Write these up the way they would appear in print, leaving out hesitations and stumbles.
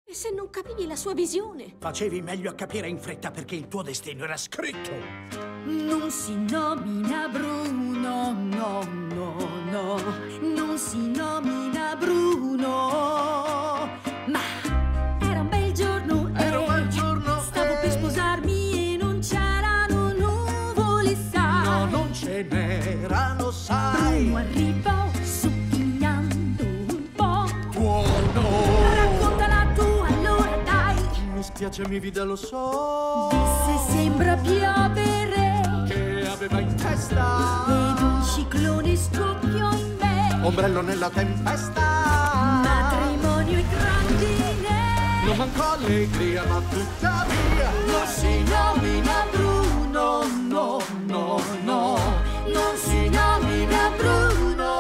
E se non capivi la sua visione? Facevi meglio a capire in fretta perché il tuo destino era scritto. Non si nomina Bruno, no, no, no. Non si nomina Bruno. Ma era un bel giorno, stavo per sposarmi e non c'erano nuvole, sai. No, non ce n'erano, sai. Bruno arrivò sottigliando un po'. Buono. Raccontala tu allora, dai. Mi spiace, mia vita, lo so. Disse sembra piovere Che aveva in testa ed un ciclone scoppiò in me. ombrello nella tempesta. Matrimonio e grandine. Non mancò allegria, ma tuttavia Non si nomina Bruno, no, no, no. Non si nomina Bruno.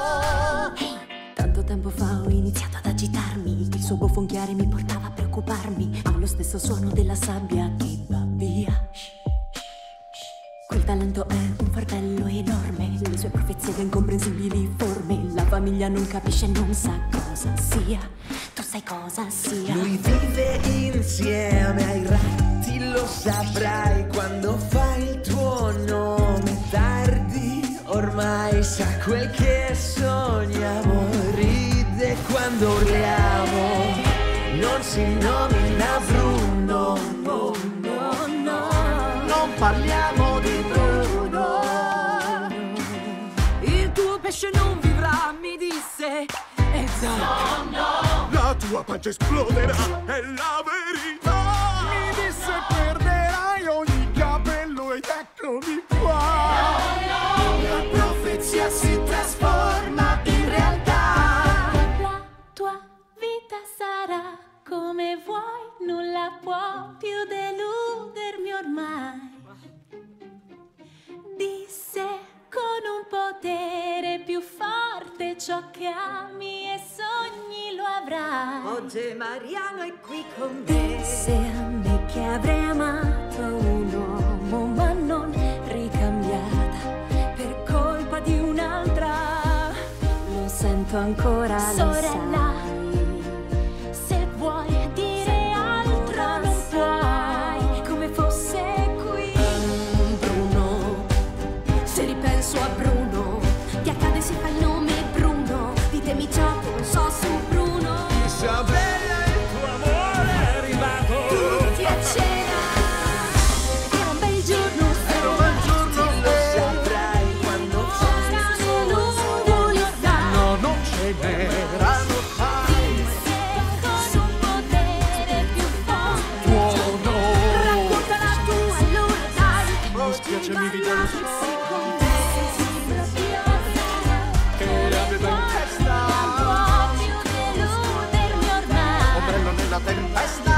Tanto tempo fa ho iniziato ad agitarmi. Il suo bofonchiare mi portava a preoccuparmi. Ha lo stesso suono della sabbia che va via. Quel talento è un fardello enorme. Le sue profezie incomprensibili forme. La famiglia non capisce, non sa cosa sia. Tu sai cosa sia. Lui vive insieme ai ratti, lo saprai quando fai il tuo nome tardi. Ormai sa quel che sogniamo, ride quando urliamo. Non si nomina Bruno, no, no, no. Non parliamo di Bruno. Il tuo pesce non vivrà, mi disse. E già. la tua pancia esploderà, è la verità. Mi disse perderai ogni capello ed eccomi qua. La profezia si trasforma in realtà. La tua vita sarà come vuoi, nulla può più deludermi ormai. Disse con un potere più forte, ciò che ami e sogni lo avrai. Oggi Mariano è qui con me. Disse a me che avrei amato un uomo ma non ricambiata per colpa di un'altra. Lo sento ancora, sorella. Se vuoi dire altro non puoi, come fosse qui. Bruno, se ripenso a Bruno, ti accade si fa il nome Bruno. Ditemi ciò che non so su Bruno. Isabella, il tuo amore è arrivato. Tutti a cena. Era un bel giorno, Era un bel giorno, Lo saprai quando c'erano nuvole, sai. no, non ce n'erano, sai. Disse con un potere più forte. Buono. Raccontala tu allora, dai. Mi spiace, mi vita, lo so. Con te sembra piovere Che aveva in testa non può più deludermi ormai. ombrello nella tempesta.